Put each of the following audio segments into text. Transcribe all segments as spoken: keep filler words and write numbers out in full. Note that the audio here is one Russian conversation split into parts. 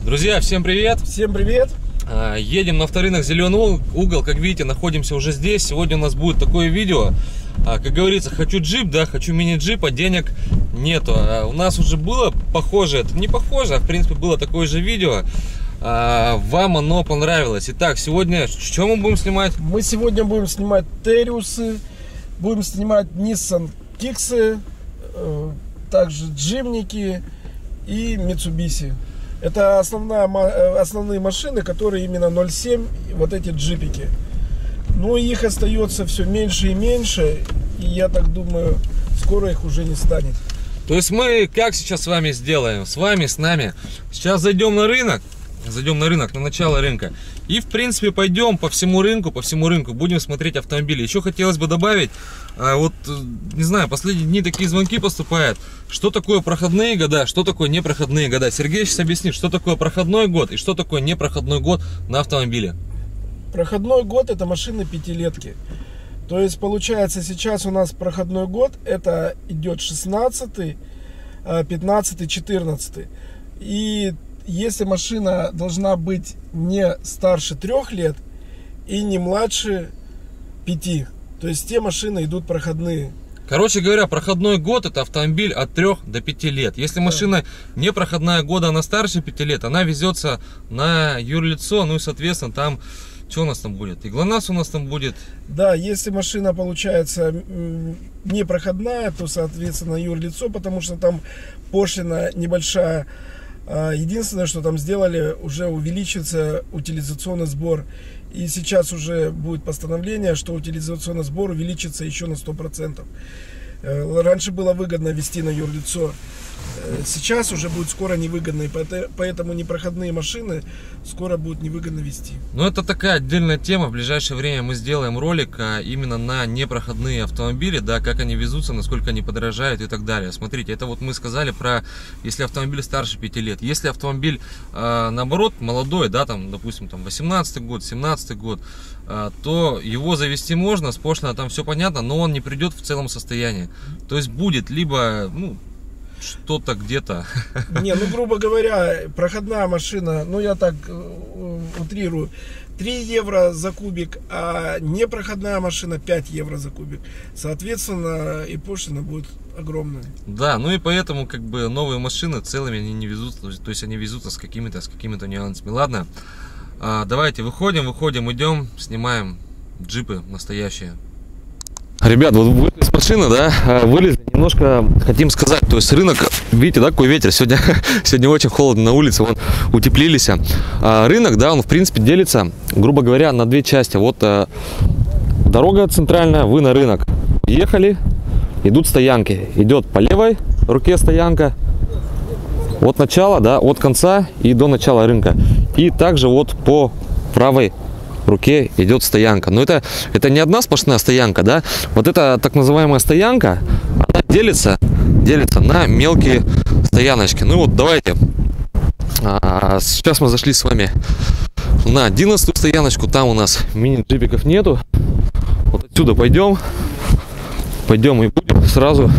Друзья, всем привет! Всем привет! Едем на авторынок Зеленый угол. Как видите, находимся уже здесь. Сегодня у нас будет такое видео. Как говорится, хочу джип, да, хочу мини-джип, а денег нету. У нас уже было похоже, это не похоже, а в принципе было такое же видео. Вам оно понравилось. Итак, сегодня что мы будем снимать? Мы сегодня будем снимать Териусы, будем снимать Nissan Киксы, также Джимники и Mitsubishi. Это основная, основные машины, которые именно ноль семь, вот эти джипики. Но их остается все меньше и меньше, и я так думаю, скоро их уже не станет. То есть мы как сейчас с вами сделаем? С вами, с нами. Сейчас зайдем на рынок. Зайдем на рынок, на начало рынка. И в принципе пойдем по всему рынку, по всему рынку будем смотреть автомобили. Еще хотелось бы добавить, вот не знаю, последние дни такие звонки поступают. Что такое проходные года, что такое непроходные года? Сергей сейчас объяснит, что такое проходной год и что такое непроходной год на автомобиле. Проходной год — это машины пятилетки. То есть получается сейчас у нас проходной год, это идет шестнадцатый, пятнадцатый, четырнадцатый. И если машина должна быть не старше трех лет и не младше пяти, то есть те машины идут проходные. Короче говоря, проходной год — это автомобиль от трёх до пяти лет. Если машина не проходная года, она старше пяти лет, она везется на юрлицо, ну и соответственно там, что у нас там будет? И ГЛОНАСС у нас там будет. Да, если машина получается не проходная, то соответственно юрлицо, потому что там пошлина небольшая. Единственное, что там сделали, уже увеличится утилизационный сбор. И сейчас уже будет постановление, что утилизационный сбор увеличится еще на сто процентов. Раньше было выгодно вести на юрлицо. Сейчас уже будет скоро невыгодно. И поэтому непроходные машины скоро будут невыгодно вести. Ну, это такая отдельная тема. В ближайшее время мы сделаем ролик именно на непроходные автомобили, да, как они везутся, насколько они подорожают и так далее. Смотрите, это вот мы сказали про, если автомобиль старше пяти лет. Если автомобиль, э, наоборот, молодой, да, там, допустим, там восемнадцатый год, семнадцатый год, э, то его завести можно, с пошлиной там все понятно, но он не придет в целом состоянии. То есть будет либо, ну, что-то где-то. Не, ну, грубо говоря, проходная машина, ну, я так утрирую, три евро за кубик, а непроходная машина пять евро за кубик. Соответственно, и пошлина будет огромная. Да, ну и поэтому, как бы, новые машины целыми они не везут, то есть они везутся с какими-то, с какими-то нюансами. Ладно, а, давайте выходим, выходим, идем, снимаем джипы настоящие. Ребят, вот вышли с машины, да, вылезли, немножко хотим сказать, то есть рынок, видите, да, какой ветер, сегодня, сегодня очень холодно на улице, вон, утеплились. А рынок, да, он в принципе делится, грубо говоря, на две части. Вот а, дорога центральная, вы на рынок ехали, идут стоянки, идет по левой руке стоянка, от начала, да, от конца и до начала рынка, и также вот по правой руке идет стоянка. Но это это не одна сплошная стоянка, да, вот это так называемая стоянка, она делится делится на мелкие стояночки. Ну вот давайте, а, сейчас мы зашли с вами на одиннадцатую стояночку, там у нас мини-джипиков нету. Вот отсюда пойдем пойдем и будем сразу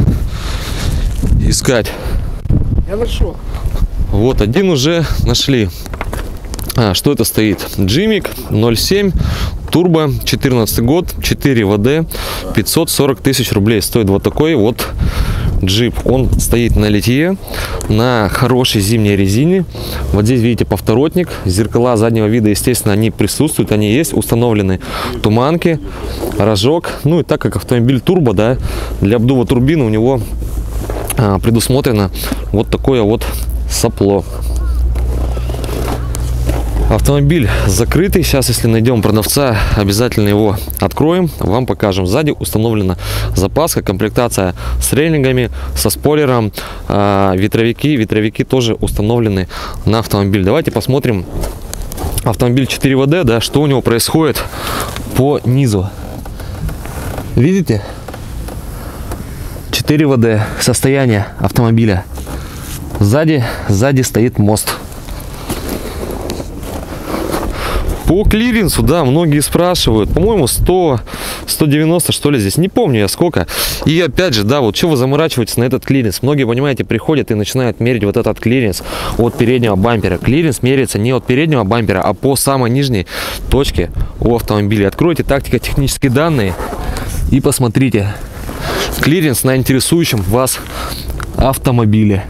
искать. Я нашел. Вот один уже нашли. А, что это стоит? Джимик ноль семь, турбо, четырнадцатый год, четыре вэ дэ, пятьсот сорок тысяч рублей стоит вот такой вот джип. Он стоит на литье, на хорошей зимней резине. Вот здесь видите поворотник, зеркала заднего вида, естественно, они присутствуют, они есть, установлены туманки, рожок. Ну и так как автомобиль турбо, да, для обдува турбины у него а, предусмотрено вот такое вот сопло. Автомобиль закрытый. Сейчас, если найдем продавца, обязательно его откроем, вам покажем. Сзади установлена запаска, комплектация с рейлингами, со спойлером, э, ветровики. Ветровики тоже установлены на автомобиль. Давайте посмотрим автомобиль четыре вэ дэ, да, что у него происходит по низу. Видите? четыре вэ дэ, состояние автомобиля. Сзади, сзади стоит мост. По клиренсу, да, многие спрашивают. По-моему, сто, сто девяносто, что ли, здесь. Не помню я сколько. И опять же, да, вот что вы заморачиваетесь на этот клиренс? Многие, понимаете, приходят и начинают мерить вот этот клиренс от переднего бампера. Клиренс меряется не от переднего бампера, а по самой нижней точке у автомобиля. Откройте тактико-технические данные и посмотрите клиренс на интересующем вас автомобиле.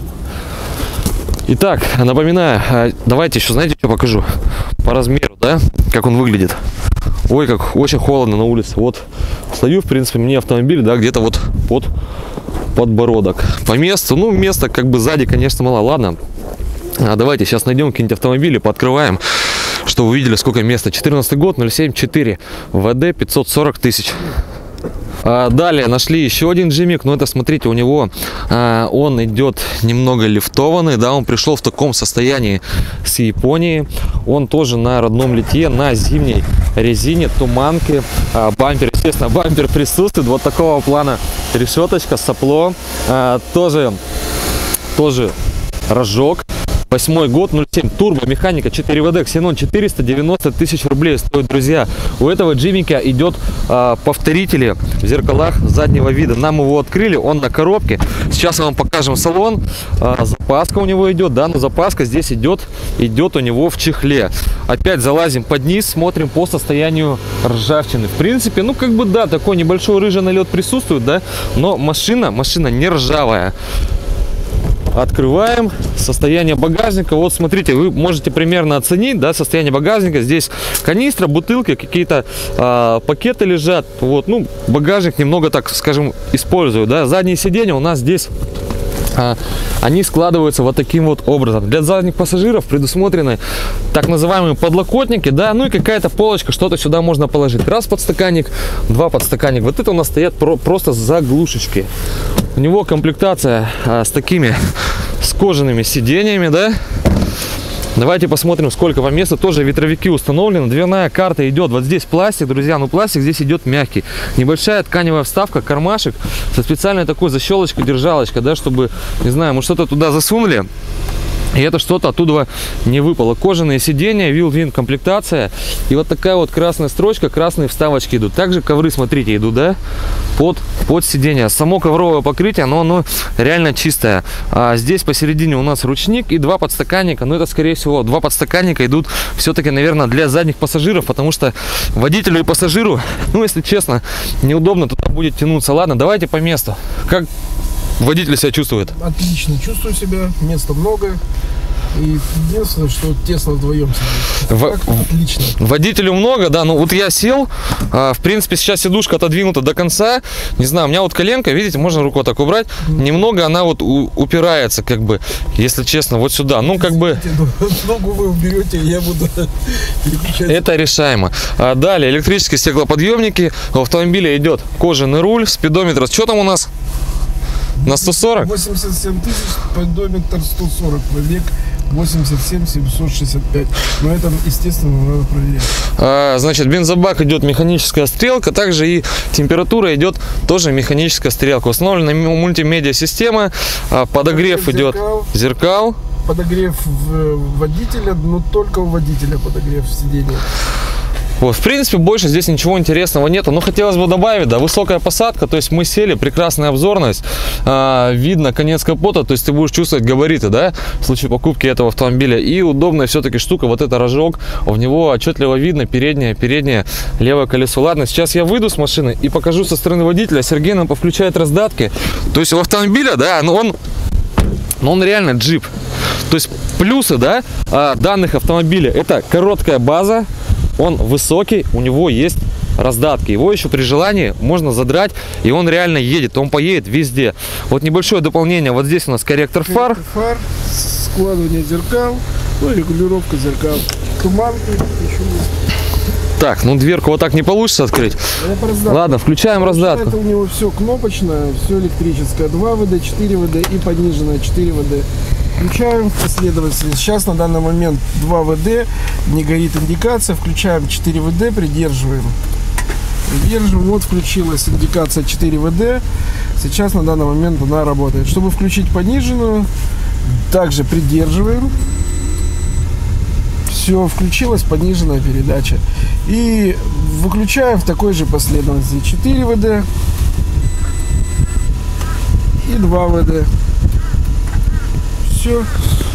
Итак, напоминаю, давайте еще, знаете, что покажу? По размеру, да, как он выглядит. Ой, как очень холодно на улице. Вот стою, в принципе, мне автомобиль, да, где-то вот под подбородок. По месту, ну, места как бы сзади, конечно, мало. Ладно, а давайте сейчас найдем какие-нибудь автомобили, пооткрываем, чтобы вы видели, сколько места. четырнадцатый год, ноль семь четыре, ВД пятьсот сорок тысяч. Далее нашли еще один джимик, но это, смотрите, у него а, он идет немного лифтованный, да, он пришел в таком состоянии с Японии. Он тоже на родном литье, на зимней резине, туманке, а, бампер, естественно, бампер присутствует, вот такого плана решеточка, сопло, а, тоже, тоже рожок. Восьмой год, ноль семь, турбо, механика, четыре вэ дэ, ксенон, четыреста девяносто тысяч рублей стоит, друзья. У этого джимика идет а, повторители в зеркалах заднего вида. Нам его открыли, он на коробке. Сейчас мы вам покажем салон. А, запаска у него идет, да, но запаска здесь идет, идет у него в чехле. Опять залазим под низ, смотрим по состоянию ржавчины. В принципе, ну как бы да, такой небольшой рыжий налет присутствует, да, но машина, машина не ржавая. Открываем состояние багажника. Вот смотрите, вы можете примерно оценить, да, состояние багажника. Здесь канистра, бутылки, какие-то а, пакеты лежат. Вот, ну, багажник немного, так скажем, использую, да. Задние сиденья у нас здесь а, они складываются вот таким вот образом. Для задних пассажиров предусмотрены так называемые подлокотники, да, ну и какая-то полочка, что-то сюда можно положить. Раз подстаканник, два подстаканник. Вот это у нас стоят про просто заглушечки. У него комплектация а, с такими, с кожаными сиденьями, да. Давайте посмотрим, сколько по месту. Тоже ветровики установлены. Дверная карта идет. Вот здесь пластик, друзья. Ну, пластик здесь идет мягкий. Небольшая тканевая вставка, кармашек со специальной такой защелочкой, держалочкой, да, чтобы, не знаю, мы что-то туда засунули, и это что-то оттуда не выпало. Кожаные сиденья, вил-вин комплектация. И вот такая вот красная строчка, красные вставочки идут. Также ковры, смотрите, идут, да, под, под сиденье. Само ковровое покрытие, но оно реально чистое. А здесь посередине у нас ручник и два подстаканника. Но это, скорее всего, два подстаканника идут все-таки, наверное, для задних пассажиров, потому что водителю и пассажиру, ну, если честно, неудобно туда будет тянуться. Ладно, давайте по месту. Как водитель себя чувствует? Отлично чувствую себя, места много. И единственное, что тесно вдвоем сидеть. В... Отлично. Водителю много, да. Ну вот я сел, а, в принципе, сейчас сидушка отодвинута до конца. Не знаю, у меня вот коленка, видите, можно руку так убрать. Mm. Немного она вот у, упирается, как бы, если честно, вот сюда. Ну, как бы... Ногу вы уберете, я буду переключать. Это решаемо. А, далее, электрические стеклоподъемники. В автомобиле идет кожаный руль, спидометр. Что там у нас? На сто сорок? восемьдесят семь тысяч, спидометр сто сорок, пробег восемьдесят семь семьсот шестьдесят пять. Но это, естественно, надо проверять. А, значит, бензобак идет механическая стрелка, также и температура идет тоже механическая стрелка. Установлена мультимедиа система, а, подогрев, подогрев идет зеркал. зеркал. Подогрев водителя, но только у водителя подогрев сидения. Вот, в принципе, больше здесь ничего интересного нету. Но хотелось бы добавить, да, высокая посадка. То есть мы сели, прекрасная обзорность. А, видно конец капота, то есть ты будешь чувствовать габариты, да, в случае покупки этого автомобиля. И удобная все-таки штука, вот это рожок. В него отчетливо видно переднее, переднее левое колесо. Ладно, сейчас я выйду с машины и покажу со стороны водителя. Сергей нам повключает раздатки. То есть у автомобиля, да, но он, но он реально джип. То есть плюсы, да, данных автомобиля — это короткая база. Он высокий, у него есть раздатки. Его еще при желании можно задрать, и он реально едет. Он поедет везде. Вот небольшое дополнение. Вот здесь у нас корректор фар. Корректор фар, складывание зеркал, ну, регулировка зеркал. Туманки еще есть. Так, ну дверку вот так не получится открыть. Ладно, включаем раздатку. Это у него все кнопочное, все электрическое. два вэ дэ, четыре вэ дэ и пониженное четыре вэ дэ. Включаем последовательно. Сейчас на данный момент два вэ дэ, не горит индикация. Включаем четыре вэ дэ, придерживаем. Придерживаем. Вот включилась индикация четыре вэ дэ. Сейчас на данный момент она работает. Чтобы включить пониженную, также придерживаем. Все, включилась пониженная передача. И выключаем в такой же последовательности. четыре вэ дэ и два вэ дэ. Все.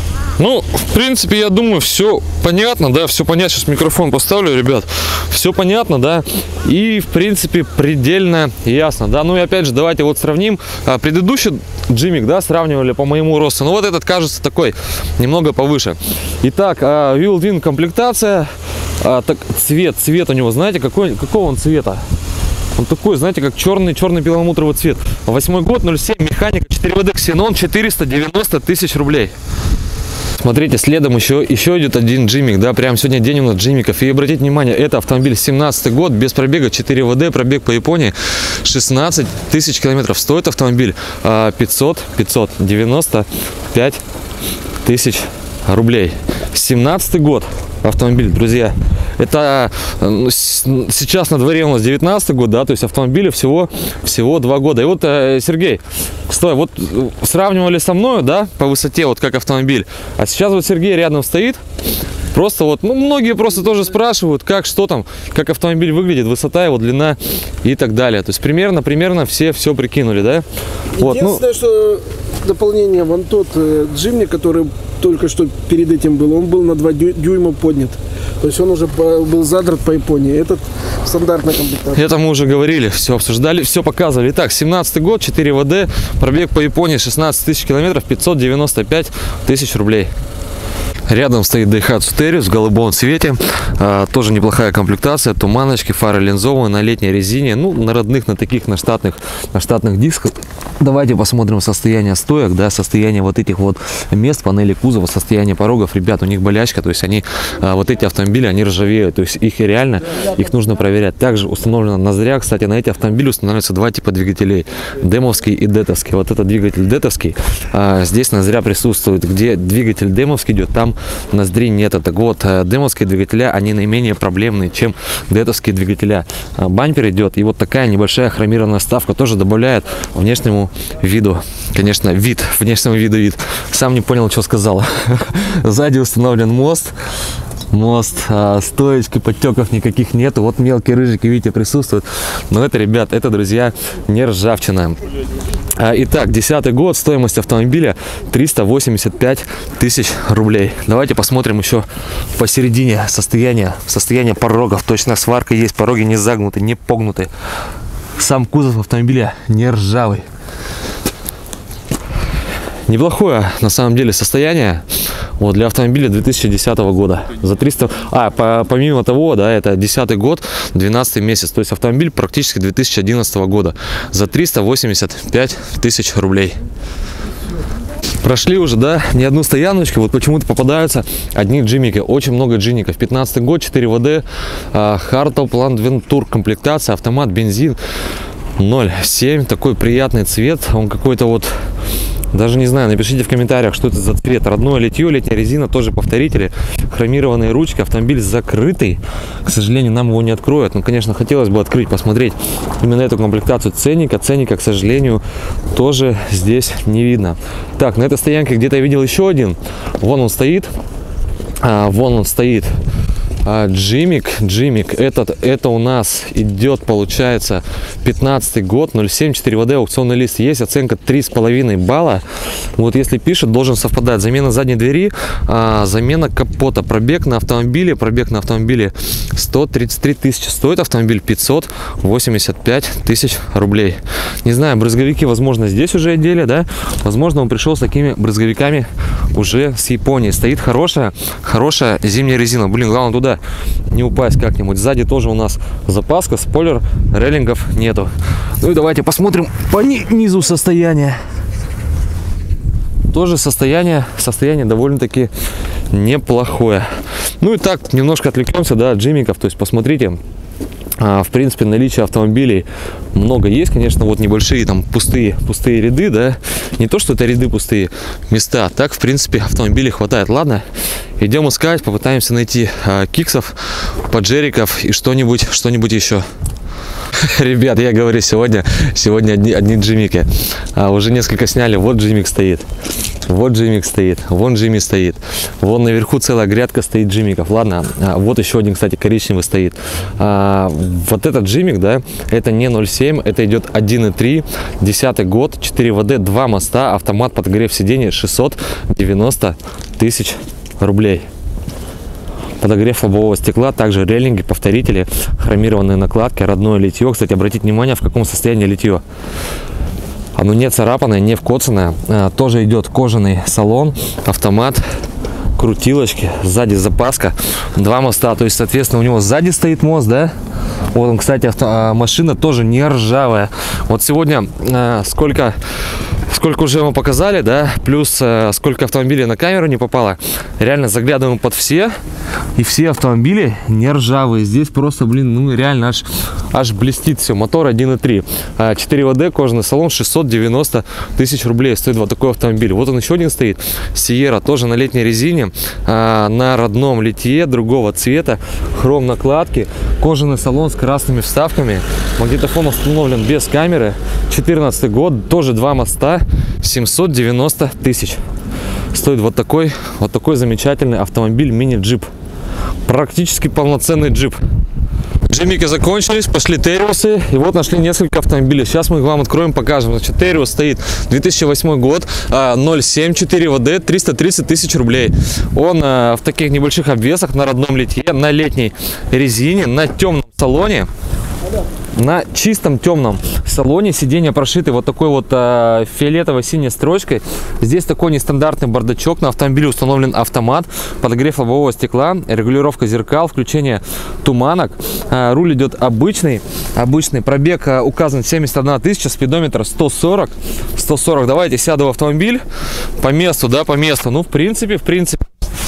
Ну, в принципе, я думаю, все понятно, да, все понятно. Сейчас микрофон поставлю, ребят. Все понятно, да. И, в принципе, предельно ясно, да. Ну и опять же, давайте вот сравним. А, предыдущий Джимик, да, сравнивали по моему росту. Ну вот этот кажется такой немного повыше. Итак, а, Wheeled-In комплектация. А, так, цвет, цвет у него, знаете, какой, какого он цвета? Он такой, знаете, как черный, черный перламутровый цвет. Восьмой год, ноль семь, механика, четыре вэ дэ, ксенон, четыреста девяносто тысяч рублей. Смотрите, следом еще, еще идет один Джимик, да, прям сегодня день у нас Джимиков. И обратите внимание, это автомобиль семнадцатый год, без пробега, четыре вэ дэ, пробег по Японии шестнадцать тысяч километров. Стоит автомобиль пятьсот девяносто пять тысяч рублей. семнадцатый год автомобиль, друзья. Это ну, сейчас на дворе у нас девятнадцатый год, да, то есть автомобилю всего, всего два года. И вот, э, Сергей, стой, вот сравнивали со мной, да, по высоте, вот как автомобиль. А сейчас вот Сергей рядом стоит. Просто вот, ну, многие просто тоже спрашивают, как, что там, как автомобиль выглядит, высота его, длина и так далее. То есть примерно, примерно все все прикинули, да? Вот, единственное, ну, что дополнение, вон тот э, Джимни, который только что перед этим был, он был на два дюйма поднят. То есть он уже по, был задрот по Японии. Этот стандартная комплектация. Это мы уже говорили, все обсуждали, все показывали. Итак, семнадцатый год, четыре вэ дэ, пробег по Японии шестнадцать тысяч километров, пятьсот девяносто пять тысяч рублей. Рядом стоит Daihatsu Terios в голубом цвете, а, тоже неплохая комплектация, туманочки, фары линзовые, на летней резине, ну, на родных, на таких, на штатных, на штатных дисках. Давайте посмотрим состояние стоек, да, состояние вот этих вот мест, панели кузова, состояние порогов. Ребят, у них болячка, то есть они, а, вот эти автомобили, они ржавеют, то есть их реально, их нужно проверять. Также установлена ноздря, кстати, на эти автомобили устанавливаются два типа двигателей, демовский и детовский. Вот этот двигатель детовский, а, здесь ноздря присутствует, где двигатель демовский идет, там ноздри нет. Так вот, демовские двигателя, они наименее проблемные, чем детовские двигателя. Бампер идет, и вот такая небольшая хромированная вставка тоже добавляет внешнему виду, конечно, вид, внешнему виду вид. Сам не понял, что сказал. Сзади установлен мост. Мост, а, стоечки, подтеков никаких нету. Вот мелкие рыжики, видите, присутствуют. Но это, ребят, это, друзья, не ржавчина. А, итак, десятый год, стоимость автомобиля триста восемьдесят пять тысяч рублей. Давайте посмотрим еще посередине состояние, состояние порогов. Точно сварка есть, пороги не загнуты, не погнуты. Сам кузов автомобиля не ржавый. Неплохое на самом деле состояние. Вот, для автомобиля две тысячи десятого года. За триста... А, по, помимо того, да, это десятый год, двенадцатый месяц. То есть автомобиль практически две тысячи одиннадцатого года. За триста восемьдесят пять тысяч рублей. Прошли уже, да, не одну стояночку. Вот почему-то попадаются одни джимики. Очень много джимиков. пятнадцатый год, четыре вэ дэ, Hardtop Land Venture комплектация, автомат, бензин, ноль семь. Такой приятный цвет. Он какой-то вот... Даже не знаю, напишите в комментариях, что это за цвет. Родное литье, летняя резина, тоже повторители. Хромированные ручки, автомобиль закрытый. К сожалению, нам его не откроют. Ну, конечно, хотелось бы открыть, посмотреть именно эту комплектацию ценника. Ценника, к сожалению, тоже здесь не видно. Так, на этой стоянке где-то я видел еще один. Вон он стоит. А, вон он стоит. Джимик, Джимик, этот, это у нас идет, получается, пятнадцатый год, ноль семь, четыре вэ дэ, аукционный лист есть, оценка три с половиной балла. Вот если пишет, должен совпадать. Замена задней двери, а, замена капота, пробег на автомобиле, пробег на автомобиле сто тридцать три тысячи, стоит автомобиль пятьсот восемьдесят пять тысяч рублей. Не знаю, брызговики, возможно, здесь уже одели, да, возможно, он пришел с такими брызговиками уже с Японии. Стоит хорошая, хорошая зимняя резина. Блин, главное туда не упасть как-нибудь. Сзади тоже у нас запаска, спойлер, рейлингов нету. Ну и давайте посмотрим по низу состояние. Тоже состояние, состояние довольно-таки неплохое. Ну и так, немножко отвлекемся, да, от джимиков. То есть посмотрите, в принципе, наличие автомобилей много есть, конечно, вот небольшие там пустые, пустые ряды, да, не то, что это ряды пустые места, так, в принципе, автомобилей хватает. Ладно, идем искать, попытаемся найти а, киксов, поджериков и что-нибудь, что-нибудь еще. Ребят, я говорю, сегодня, сегодня одни, одни джимики, а, уже несколько сняли, вот джимик стоит. Вот джимик стоит, вон джимми стоит, вон наверху целая грядка стоит джимиков. Ладно, а, вот еще один, кстати, коричневый стоит. А, вот этот джимик, да, это не ноль семь, это идет один и три, десятый год, четыре вэ дэ, два моста, автомат, подогрев сидений, шестьсот девяносто тысяч рублей. Подогрев лобового стекла, также рейлинги, повторители, хромированные накладки, родное литье. Кстати, обратите внимание, в каком состоянии литье. Оно не царапанное, не вкоцанное. А, тоже идет кожаный салон, автомат, крутилочки, сзади запаска, два моста. То есть, соответственно, у него сзади стоит мост, да? Вот он, кстати, авто, машина тоже не ржавая. Вот сегодня а, сколько... Сколько уже мы показали, да, плюс э, сколько автомобилей на камеру не попало. Реально заглядываем под все, и все автомобили не ржавые. Здесь просто, блин, ну реально аж, аж блестит все. Мотор один и три, четыре вэ дэ, кожаный салон, шестьсот девяносто тысяч рублей стоит вот такой автомобиль. Вот он еще один стоит, Сиера, тоже на летней резине, э, на родном литье, другого цвета, хром накладки, кожаный салон с красными вставками, магнитофон установлен без камеры, четырнадцатый год, тоже два моста, семьсот девяносто тысяч стоит вот такой вот такой замечательный автомобиль, мини-джип, практически полноценный джип. Джимики закончились, пошли Териусы, и вот нашли несколько автомобилей. Сейчас мы их вам откроем, покажем. Значит, Териус стоит две тысячи восьмой год, ноль семь, четыре вэ дэ, триста тридцать тысяч рублей. Он в таких небольших обвесах, на родном литье, на летней резине, на темном салоне. На чистом темном салоне, сиденья прошиты вот такой вот э, фиолетово-синей строчкой. Здесь такой нестандартный бардачок. На автомобиле установлен автомат, подогрев лобового стекла, регулировка зеркал, включение туманок. Э, руль идет обычный, обычный. Пробег э, указан семьдесят одна тысяча, спидометр сто сорок. сто сорок. Давайте сяду в автомобиль по месту, да, по месту. Ну, в принципе, в принципе.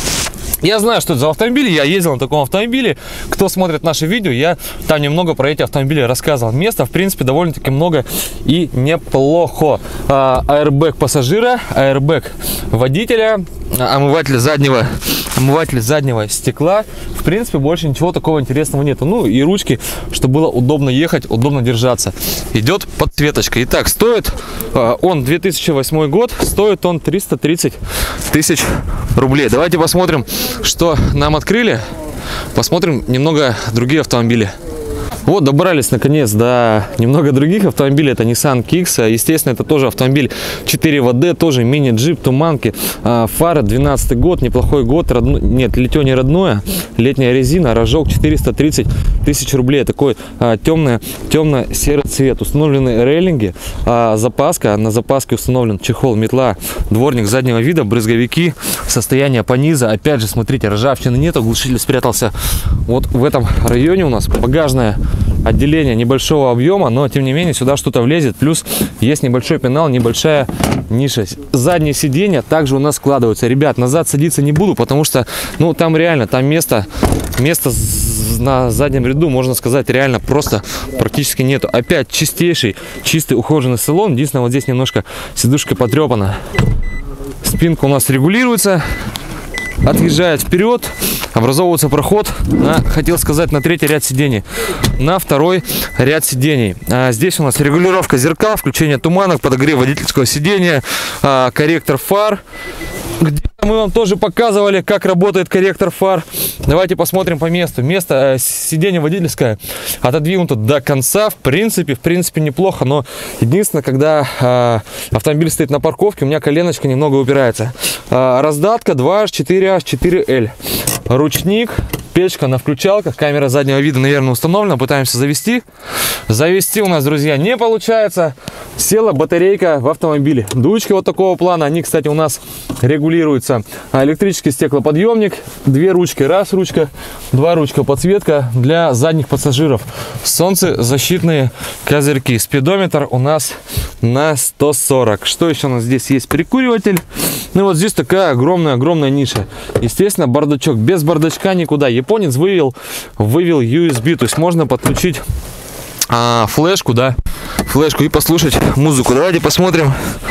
Я знаю, что это за автомобили, я ездил на таком автомобиле. Кто смотрит наши видео, я там немного про эти автомобили рассказывал. Места, в принципе, довольно-таки много и неплохо. А, аэрбэк пассажира, аэрбэк водителя, омыватель заднего, омыватель заднего стекла. В принципе, больше ничего такого интересного нету. Ну и ручки, чтобы было удобно ехать, удобно держаться. Идет подсветочка. Итак, стоит а, он две тысячи восьмой год, стоит он триста тридцать тысяч рублей. Давайте посмотрим, что нам открыли. Посмотрим немного другие автомобили. Вот, добрались наконец до немного других автомобилей. Это Nissan Kicks. Естественно, это тоже автомобиль четыре вэ дэ, тоже мини-джип, туманки, фара, двенадцатый год, неплохой год. Родно... Нет, литье не родное, летняя резина, рожок, четыреста тридцать тысяч рублей. Такой а, темный, темно-серый цвет. Установлены рейлинги, а, запаска. На запаске установлен чехол, метла, дворник заднего вида, брызговики, состояние по низу. Опять же, смотрите, ржавчины нету, глушитель спрятался вот в этом районе. У нас багажная отделение небольшого объема, но тем не менее сюда что-то влезет. Плюс есть небольшой пенал, небольшая ниша. Задние сиденья также у нас складываются. Ребят, назад садиться не буду, потому что, ну, там реально, там место, место на заднем ряду, можно сказать, реально просто практически нету. Опять чистейший, чистый, ухоженный салон. Единственное, вот здесь немножко сидушка потрепана. Спинка у нас регулируется, отъезжает вперед, образовывается проход на, хотел сказать, на третий ряд сидений, на второй ряд сидений. А здесь у нас регулировка зеркал, включение туманок, подогрев водительского сидения, а, корректор фар. Где мы вам тоже показывали, как работает корректор фар. Давайте посмотрим по месту. Место, э, сиденье водительское отодвинуто до конца. В принципе, в принципе неплохо, но единственное, когда э, автомобиль стоит на парковке, у меня коленочка немного упирается. Э, раздатка два аш четыре аш четыре эль. Ручник, печка на включалках, камера заднего вида, наверное, установлена. Пытаемся завести. Завести у нас, друзья, не получается. Села батарейка в автомобиле. Дучки вот такого плана. Они, кстати, у нас регулируются. Электрический стеклоподъемник. Две ручки. Раз ручка, два ручка. Подсветка для задних пассажиров. Солнцезащитные козырьки. Спидометр у нас на сто сорок. Что еще у нас здесь есть? Прикуриватель. Ну вот здесь такая огромная-огромная ниша. Естественно, бардачок. Без бардачка никуда. Японец вывел, вывел ю эс би. То есть можно подключить а, флешку, да, флешку и послушать музыку. Давайте посмотрим,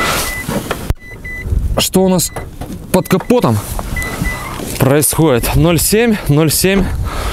что у нас под капотом происходит. ноль семь, ноль семь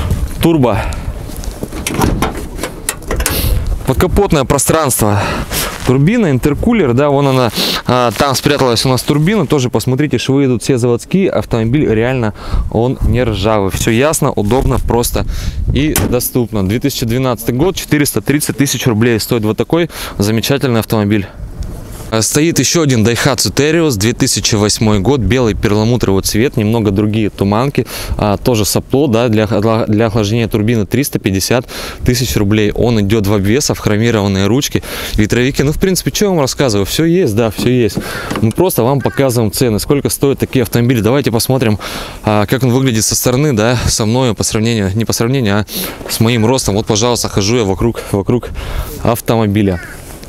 турбо. Подкапотное пространство. турбина, интеркулер, да, вон она, а, там спряталась у нас турбина, тоже посмотрите, швы идут все заводские, автомобиль реально, он не ржавый, все ясно, удобно, просто и доступно. две тысячи двенадцатый год, четыреста тридцать тысяч рублей стоит вот такой замечательный автомобиль. Стоит еще один Daihatsu Terios, две тысячи восьмой год, белый перламутровый цвет, немного другие туманки, а, тоже сопло, да, для, для охлаждения турбины триста пятьдесят тысяч рублей. Он идет в обвесах, хромированные ручки, ветровики. Ну, в принципе, что я вам рассказываю? Все есть, да, все есть. Мы просто вам показываем цены, сколько стоят такие автомобили. Давайте посмотрим, а, как он выглядит со стороны, да, со мной по сравнению, не по сравнению, а с моим ростом. Вот, пожалуйста, хожу я вокруг, вокруг автомобиля.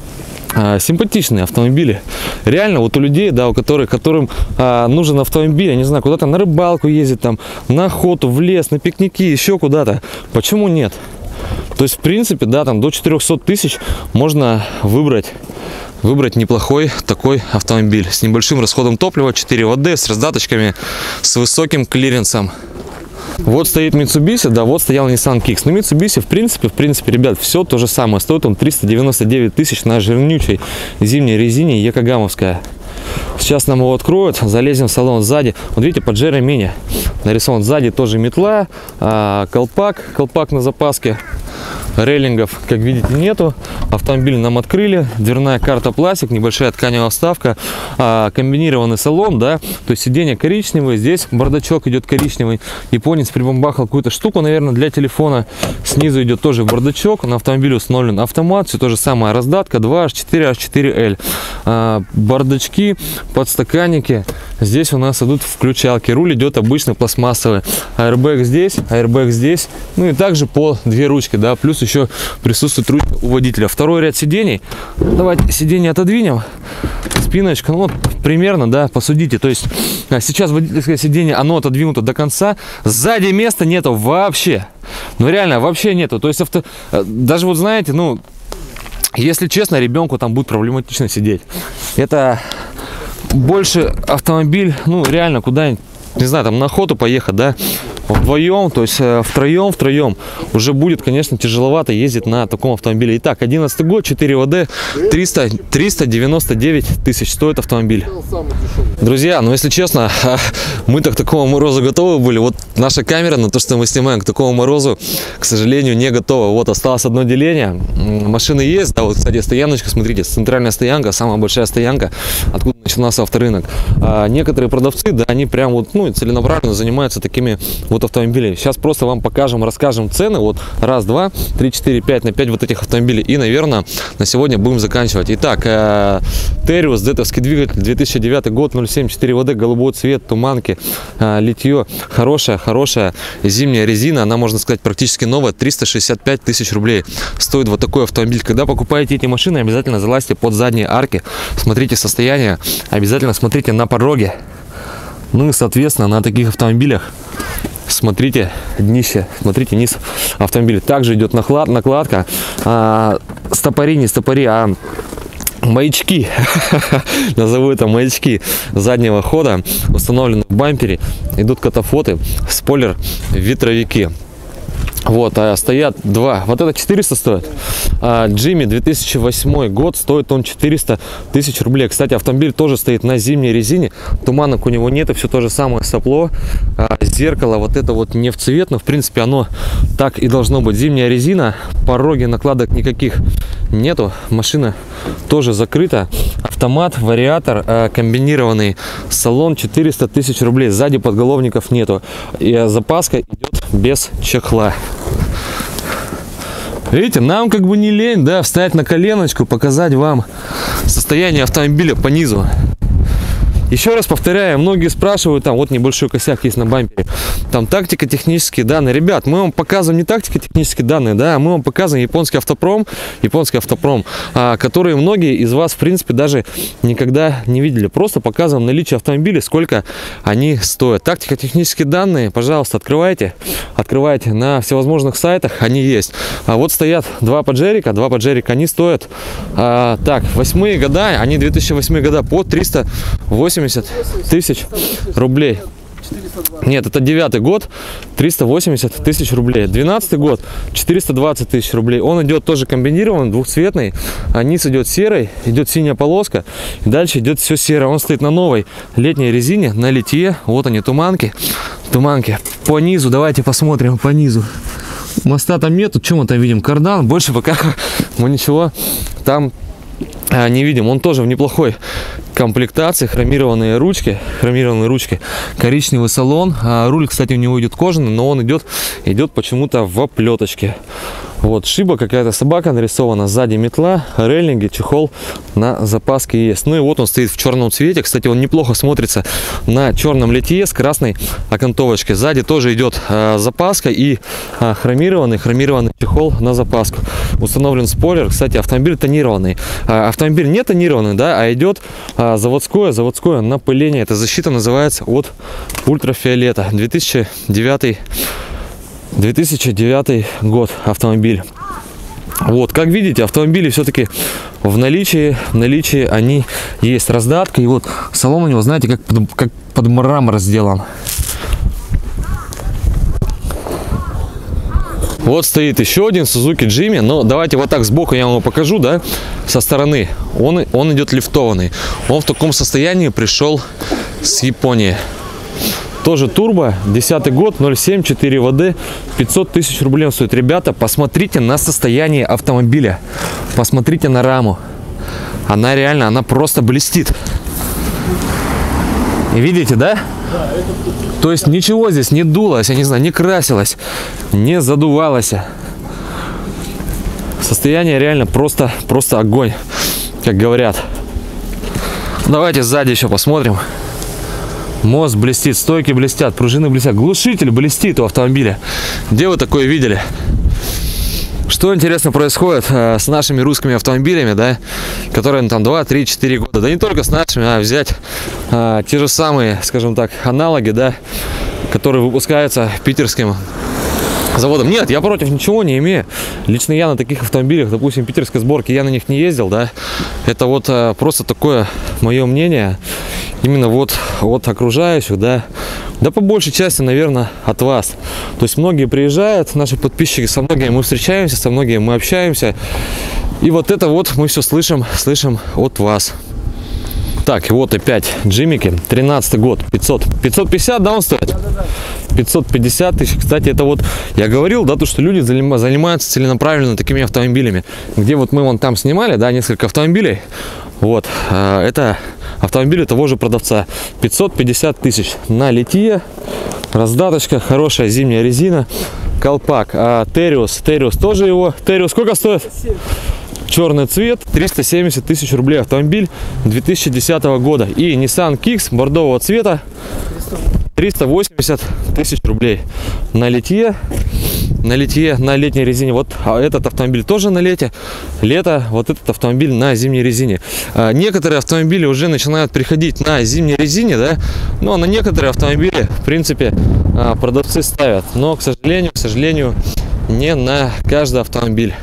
А, симпатичные автомобили. Реально, вот у людей, да, у которых, которым а, нужен автомобиль, я не знаю, куда-то на рыбалку ездить, там, на охоту, в лес, на пикники, еще куда-то. Почему нет? То есть, в принципе, да, там до четырёхсот тысяч можно выбрать, выбрать неплохой такой автомобиль с небольшим расходом топлива, четыре вэ дэ, с раздаточками, с высоким клиренсом. Вот стоит Mitsubishi, да, вот стоял Nissan Kicks. Но Mitsubishi, в принципе, в принципе, ребят, все то же самое. Стоит он триста девяносто девять тысяч на жирнючей зимней резине якогамовская. Сейчас нам его откроют, залезем в салон сзади. Вот видите, под Джеро Мини нарисован сзади тоже метла, а, колпак, колпак на запаске. Рейлингов, как видите, нету. Автомобиль нам открыли, дверная карта пластик, небольшая тканевая вставка, а, комбинированный салон, да, то есть сиденье коричневое, здесь бардачок идет коричневый. Японец прибамбахал какую-то штуку, наверное, для телефона. Снизу идет тоже бардачок, на автомобиле установлен автомат, все то же самое, раздатка два эйч четыре эйч четыре эль, а, бардачки, подстаканники. Здесь у нас идут включалки, руль идет обычно пластмассовый, аэрбэк здесь, аэрбэк здесь, ну и также по две ручки, да, плюс еще присутствует ручка у водителя. Второй ряд сидений, давайте сиденье отодвинем, спиночка, ну вот примерно, да, посудите, то есть сейчас водительское сиденье, оно отодвинуто до конца, сзади места нету вообще, ну реально вообще нету, то есть авто, даже вот знаете, ну если честно, ребенку там будет проблематично сидеть. Это больше автомобиль, ну реально куда-нибудь, не знаю, там на охоту поехать, да, вдвоем, то есть втроем, втроем уже будет, конечно, тяжеловато ездить на таком автомобиле. Итак, одиннадцатый год, четыре вэ дэ, триста, триста девяносто девять тысяч стоит автомобиль. Друзья, ну если честно, мы-то к такому морозу готовы были. Вот наша камера на то, что мы снимаем, к такому морозу, к сожалению, не готова. Вот осталось одно деление. Машины есть, да, вот, кстати, стояночка, смотрите, центральная стоянка, самая большая стоянка, откуда начинался авторынок. А некоторые продавцы, да, они прям вот, ну, целенаправленно занимаются такими вот автомобилей. Сейчас просто вам покажем, расскажем цены. Вот раз, два, три, четыре, пять на пять вот этих автомобилей. И, наверное, на сегодня будем заканчивать. Итак, Terios, дэтовский двигатель, две тысячи девятый год, ноль семь четыре вэ дэ, голубой цвет, туманки, литье, хорошая, хорошая зимняя резина. Она, можно сказать, практически новая, триста шестьдесят пять тысяч рублей стоит вот такой автомобиль. Когда покупаете эти машины, обязательно залазьте под задние арки, смотрите состояние, обязательно смотрите на пороге. Ну и, соответственно, на таких автомобилях смотрите днище, смотрите низ автомобиля. Также идет наклад, накладка, а, стопори, не стопори, а маячки, назову это маячки заднего хода, установлены в бампере, идут катафоты, спойлер, ветровики. Вот, а стоят два. Вот это четыреста стоит. А, Джимми две тысячи восьмой год, стоит он четыреста тысяч рублей. Кстати, автомобиль тоже стоит на зимней резине. Туманок у него нет, и все то же самое сопло. А, зеркало вот это вот не в цвет, но в принципе оно так и должно быть. Зимняя резина, пороги, накладок никаких нету. Машина тоже закрыта. Автомат, вариатор, а, комбинированный салон, четыреста тысяч рублей. Сзади подголовников нету. И запаска идет без чехла. Видите, нам как бы не лень, да, встать на коленочку, показать вам состояние автомобиля по низу. Еще раз повторяю, многие спрашивают, там вот небольшой косяк есть на бампере, там тактика, технические данные. Ребят, мы вам показываем не тактика, технические данные, да, мы вам показываем японский автопром, японский автопром, а, который многие из вас, в принципе, даже никогда не видели. Просто показываем наличие автомобиля, сколько они стоят. Тактика, технические данные, пожалуйста, открывайте, открывайте на всевозможных сайтах, они есть. А вот стоят два Паджерика, два Паджерика, они стоят, а, так, восьмые года, они две тысячи восьмые года по триста восемьдесят тысяч рублей. Нет, это девятый год, триста восемьдесят тысяч рублей. Двенадцатый год, четыреста двадцать тысяч рублей. Он идет тоже комбинированный, двухцветный. А низ идет серый, идет синяя полоска. И дальше идет все серое. Он стоит на новой летней резине, на литье. Вот они, туманки. Туманки. По низу, давайте посмотрим по низу. Моста там нету, чем мы там видим? Кардан. Больше пока мы ничего там а, не видим. Он тоже в неплохой комплектации. Хромированные ручки. Хромированные ручки. Коричневый салон. А, руль, кстати, у него идет кожаный, но он идет, идет почему-то в оплеточке. Вот, шиба, какая-то собака нарисована, сзади метла, рейлинги, чехол на запаске есть. Ну и вот он стоит в черном цвете. Кстати, он неплохо смотрится на черном литье с красной окантовочкой. Сзади тоже идет э, запаска и э, хромированный, хромированный чехол на запаску. Установлен спойлер. Кстати, автомобиль тонированный. Э, автомобиль не тонированный, да, а идет э, заводское, заводское напыление. Эта защита называется от ультрафиолета. две тысячи девятый две тысячи девятый год автомобиль. Вот, как видите, автомобили все-таки в наличии, в наличии они есть. Раздатка, и вот салон у него, знаете, как под, как под мрамор сделан. Вот стоит еще один Suzuki Jimmy, но давайте вот так сбоку я вам его покажу, да, со стороны. Он, он идет лифтованный. Он в таком состоянии пришел с Японии. Тоже турбо, десятый год, ноль семь, четыре ВД, пятьсот тысяч рублей он стоит. Ребята, посмотрите на состояние автомобиля. Посмотрите на раму. Она реально, она просто блестит. Видите, да? То есть ничего здесь не дулось, я не знаю, не красилось, не задувалось. Состояние реально просто, просто огонь, как говорят. Давайте сзади еще посмотрим. Мост блестит, стойки блестят, пружины блестят, глушитель блестит у автомобиля. Где вы такое видели? Что интересно происходит э, с нашими русскими автомобилями, да, которые там два, три, четыре года. Да не только с нашими, а взять э, те же самые, скажем так, аналоги, да, которые выпускаются питерским заводом. Нет, я против ничего не имею. Лично я на таких автомобилях, допустим, питерской сборки, я на них не ездил, да. Это вот э, просто такое мое мнение. Именно вот от окружающих, да, да по большей части, наверное, от вас. То есть многие приезжают, наши подписчики, со многими мы встречаемся, со многими мы общаемся. И вот это вот мы все слышим, слышим от вас. Так, и вот опять Джиммики, тринадцатый год, пятьсот, пятьсот пятьдесят, да, он стоит? пятьсот пятьдесят тысяч. Кстати, это вот, я говорил, да, то, что люди занимаются целенаправленно такими автомобилями. Где вот мы вон там снимали, да, несколько автомобилей. Вот, это автомобили того же продавца. Пятьсот пятьдесят тысяч на литье, раздаточка, хорошая зимняя резина, колпак. А Териус, Териус тоже его. Териус сколько стоит? Черный цвет, триста семьдесят тысяч рублей автомобиль две тысячи десятого года. И Nissan Kicks бордового цвета, триста восемьдесят тысяч рублей на литье. На литье, на летней резине. Вот этот автомобиль тоже на лете. Лето, вот этот автомобиль на зимней резине. А, некоторые автомобили уже начинают приходить на зимней резине, да. Но на некоторые автомобили, в принципе, а, продавцы ставят. Но, к сожалению, к сожалению, не на каждый автомобиль.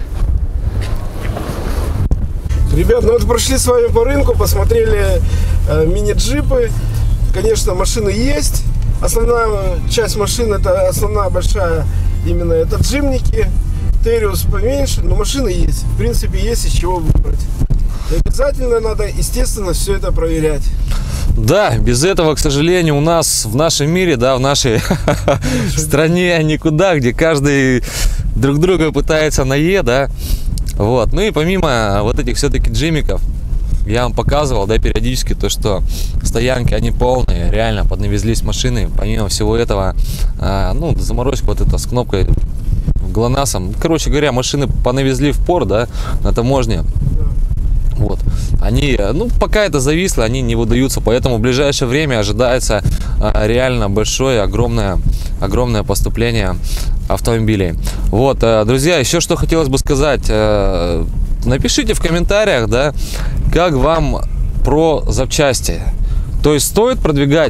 Ребят, ну вот прошли с вами по рынку, посмотрели э, мини-джипы. Конечно, машины есть. Основная часть машин, это основная большая, именно это джимники. Териус поменьше, но машины есть. В принципе, есть из чего выбрать. И обязательно надо, естественно, все это проверять. Да, без этого, к сожалению, у нас в нашем мире, да, в нашей стране никуда, где каждый друг друга пытается на Е, да. Вот. Ну и помимо вот этих все-таки джимиков, я вам показывал, да, периодически то, что стоянки, они полные, реально поднавезлись машины. Помимо всего этого, а, ну, заморочка вот эта с кнопкой ГЛОНАССом. Короче говоря, машины понавезли в порт, да, на таможне. Вот. Они, ну, пока это зависло, они не выдаются, поэтому в ближайшее время ожидается а, реально большое, огромное, огромное поступление автомобилей. Вот, друзья, еще что хотелось бы сказать. Напишите в комментариях, да, как вам про запчасти. То есть стоит продвигать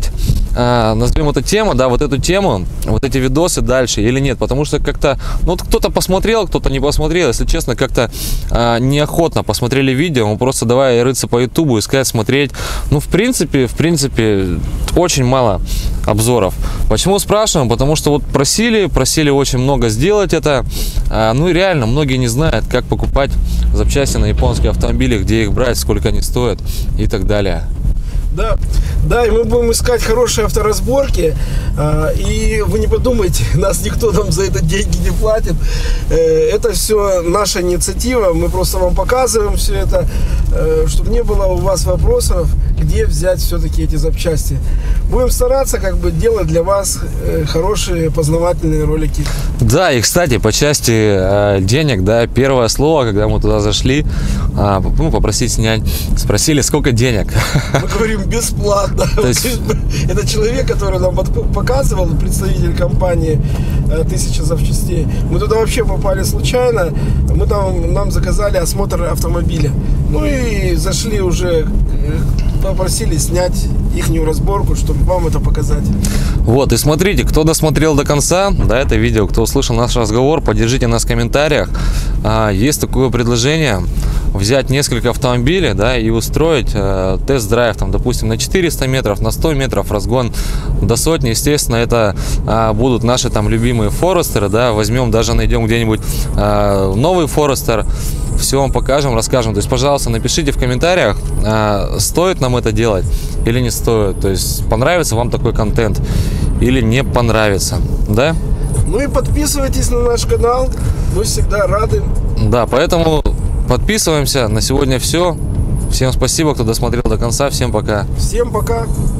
а, назовем это тема, да, вот эту тему, вот эти видосы дальше или нет, потому что как-то, ну, вот кто-то посмотрел, кто-то не посмотрел, если честно, как-то а, неохотно посмотрели видео, мы просто давай рыться по ютубу, искать, смотреть, ну, в принципе, в принципе, очень мало обзоров. Почему спрашиваем? Потому что вот просили, просили очень много сделать это, а, ну, и реально, многие не знают, как покупать запчасти на японские автомобили, где их брать, сколько они стоят и так далее. Да, да, и мы будем искать хорошие авторазборки, а, и вы не подумайте, нас никто там за это деньги не платит, это все наша инициатива, мы просто вам показываем все это, чтобы не было у вас вопросов, где взять все-таки эти запчасти. Будем стараться как бы делать для вас хорошие познавательные ролики. Да, и кстати, по части э, денег, да, первое слово, когда мы туда зашли, э, ну, попросить снять, спросили, сколько денег. Мы говорим бесплатно. То есть... Это человек, который нам показывал, представитель компании «Тысяча запчастей». Мы туда вообще попали случайно. Мы там, нам заказали осмотр автомобиля. Ну и зашли уже, попросили снять ихнюю разборку, чтобы вам это показать. Вот, и смотрите, кто досмотрел до конца, да, это видео, кто услышал наш разговор, поддержите нас в комментариях. А, есть такое предложение взять несколько автомобилей, да, и устроить э, тест-драйв, там, допустим, на четыреста метров, на сто метров, разгон до сотни. Естественно, это э, будут наши там любимые форестеры, да, возьмем, даже найдем где-нибудь э, новый форестер, все вам покажем, расскажем. То есть, пожалуйста, напишите в комментариях, э, стоит нам это делать или не стоит, то есть понравится вам такой контент или не понравится, да? Ну и подписывайтесь на наш канал, мы всегда рады. Да, поэтому подписываемся. На сегодня все. Всем спасибо, кто досмотрел до конца. Всем пока. Всем пока.